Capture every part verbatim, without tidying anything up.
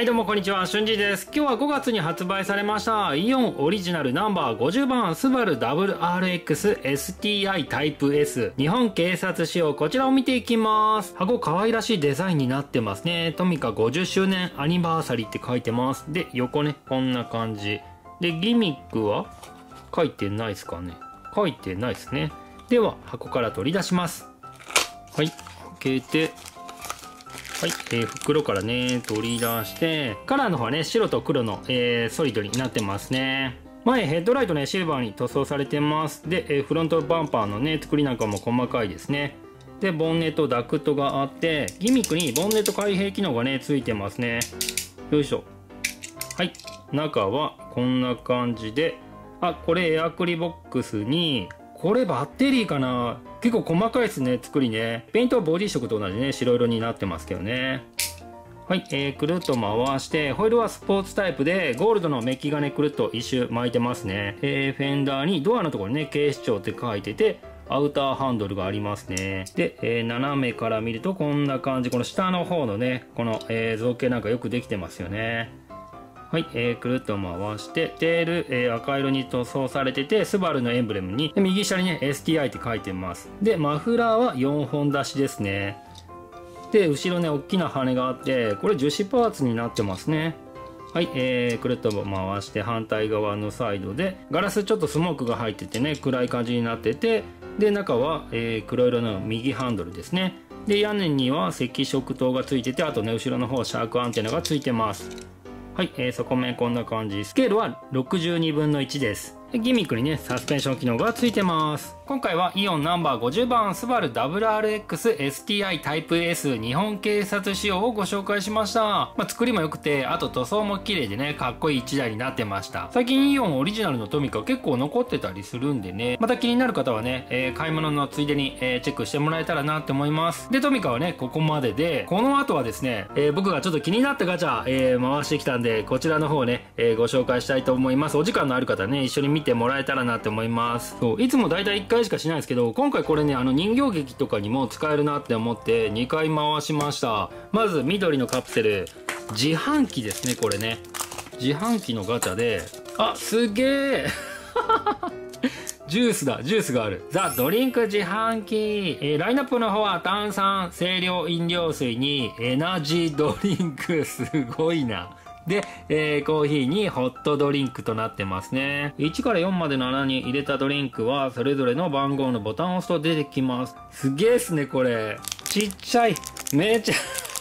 はいどうもこんにちは、しゅんじです。今日はごがつに発売されましたイオンオリジナルナンバーごじゅうばんスバル ダブリューアールエックスエスティーアイ タイプ S 日本警察仕様、こちらを見ていきます。箱可愛らしいデザインになってますね。トミカごじゅっしゅうねんアニバーサリーって書いてます。で横ねこんな感じで、ギミックは書いてないですかね。書いてないですね。では箱から取り出します。はい、開けて、はい、えー、袋からね取り出して、カラーの方はね白と黒の、えー、ソリッドになってますね。前ヘッドライトねシルバーに塗装されてます。で、えー、フロントバンパーのね作りなんかも細かいですね。でボンネットダクトがあって、ギミックにボンネット開閉機能がねついてますね。よいしょ。はい、中はこんな感じで、あ、これエアクリボックスに、これバッテリーかな、結構細かいですね作りね。ペイントはボディ色と同じね白色になってますけどね。はい、えー、くるっと回して、ホイールはスポーツタイプでゴールドのメッキがねくるっと一周巻いてますね。えー、フェンダーにドアのところにね警視庁って書いてて、アウターハンドルがありますね。で、えー、斜めから見るとこんな感じ。この下の方のねこの、えー、造形なんかよくできてますよね。はい、えー、くるっと回して、テール、えー、赤色に塗装されてて、スバルのエンブレムに、右下にね エスティーアイ って書いてます。でマフラーはよんほん出しですね。で後ろね大きな羽があって、これ樹脂パーツになってますね。はい、えー、くるっと回して反対側のサイドで、ガラスちょっとスモークが入っててね暗い感じになってて、で中は、えー、黒色の右ハンドルですね。で屋根には赤色灯がついてて、あとね後ろの方シャークアンテナがついてます。はい、えー、底面こんな感じ。スケールはろくじゅうにぶんのいちです。ギミックにねサスペンション機能がついてます。今回はイオンナンバーごじゅうばんスバル ダブリューアールエックスエスティーアイ タイプ S 日本警察仕様をご紹介しました。まあ、作りも良くて、あと塗装も綺麗でねかっこいいいちだいになってました。最近イオンオリジナルのトミカ結構残ってたりするんでね、また気になる方はね、えー、買い物のついでに、えー、チェックしてもらえたらなって思います。でトミカはねここまでで、この後はですね、えー、僕がちょっと気になったガチャ、えー、回してきたんで、こちらの方ね、えー、ご紹介したいと思います。お時間のある方ね一緒に見てもらえたらなって思います。そういつもだいたいいっかいしかしないんですけど、今回これねあの人形劇とかにも使えるなって思ってにかい回しました。まず緑のカプセル、自販機ですね。これね自販機のガチャで、あすげえジュースだ、ジュースがある。ザ・ドリンク自販機、えー、ラインナップの方は炭酸清涼飲料水にエナジードリンク、すごいな。で、えー、コーヒーにホットドリンクとなってますね。いちからよんまでの穴に入れたドリンクはそれぞれの番号のボタンを押すと出てきます。すげえっすねこれ。ちっちゃい、めちゃ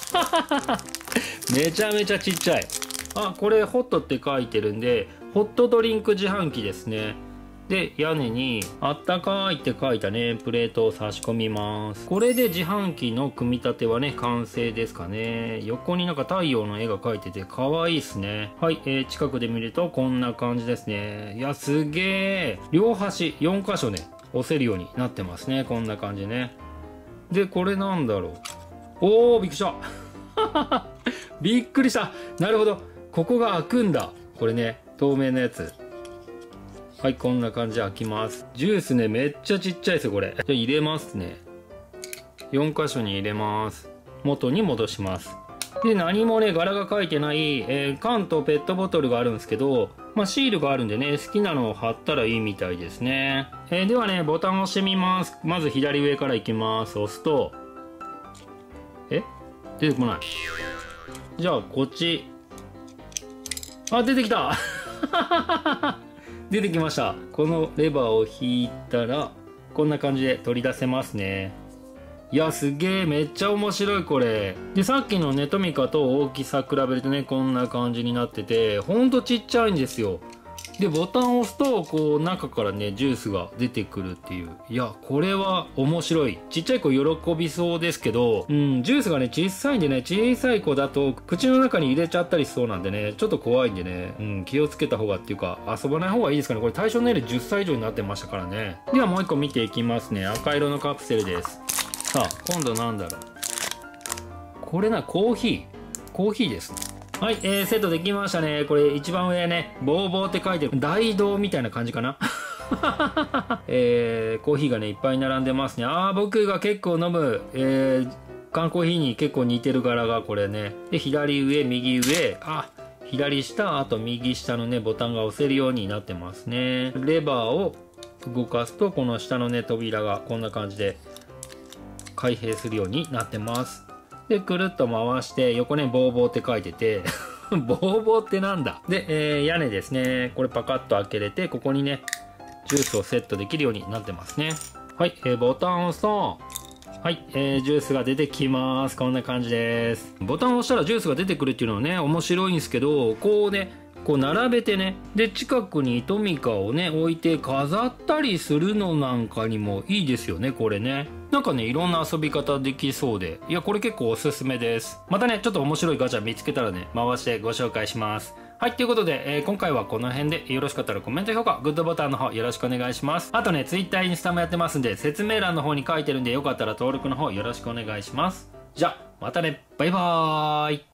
めちゃめちゃちっちゃい。あ、これホットって書いてるんでホットドリンク自販機ですね。で屋根にあったかいって書いたねプレートを差し込みます。これで自販機の組み立てはね完成ですかね。横になんか太陽の絵が描いてて可愛いっすね。はい、えー、近くで見るとこんな感じですね。いやすげえ、両端よんかしょね押せるようになってますね。こんな感じね。でこれなんだろう、おーびっくりしたびっくりした。なるほど、ここが開くんだ。これね透明なやつ。はい、こんな感じで開きます。ジュースねめっちゃちっちゃいですよこれ。じゃあ入れますね。よんかしょに入れます。元に戻します。で何もね柄が書いてない、えー、缶とペットボトルがあるんですけど、まあ、シールがあるんでね好きなのを貼ったらいいみたいですね。えー、ではねボタンを押してみます。まず左上からいきます。押すと、え出てこない。じゃあこっち、あ出てきた出てきました。このレバーを引いたらこんな感じで取り出せますね。いやすげえ、めっちゃ面白いこれ。でさっきのねトミカと大きさ比べるとねこんな感じになってて、ほんとちっちゃいんですよ。でボタンを押すとこう中からねジュースが出てくるっていう。いやこれは面白い。ちっちゃい子喜びそうですけど、うんジュースがね小さいんでね、小さい子だと口の中に入れちゃったりしそうなんでねちょっと怖いんでね、うん、気をつけた方がっていうか遊ばない方がいいですかね。これ対象年齢じゅっさい以上になってましたからね。ではもう一個見ていきますね。赤色のカプセルです。さあ今度なんだろう、これな、コーヒーコーヒーですね。はい、えー、セットできましたね。これ一番上ねボーボーって書いてる大道みたいな感じかなえー、コーヒーがねいっぱい並んでますね。あー僕が結構飲む、えー缶コーヒーに結構似てる柄がこれね。で、左上、右上、あ、左下、あと右下のね、ボタンが押せるようになってますね。レバーを動かすと、この下のね、扉がこんな感じで開閉するようになってます。で、くるっと回して、横ね、ボーボーって書いてて、ボーボーってなんだ。で、えー、屋根ですね。これパカッと開けれて、ここにね、ジュースをセットできるようになってますね。はい、えー、ボタンを押すと、はい、えー、ジュースが出てきます。こんな感じです。ボタンを押したらジュースが出てくるっていうのはね、面白いんですけど、こうね、こう並べてね、で、近くにトミカをね、置いて飾ったりするのなんかにもいいですよね、これね。なんかね、いろんな遊び方できそうで、いや、これ結構おすすめです。またね、ちょっと面白いガチャ見つけたらね、回してご紹介します。はい、ということで、えー、今回はこの辺で、よろしかったらコメント評価、グッドボタンの方よろしくお願いします。あとね、Twitter、インスタもやってますんで、説明欄の方に書いてるんで、よかったら登録の方よろしくお願いします。じゃあ、またね、バイバーイ。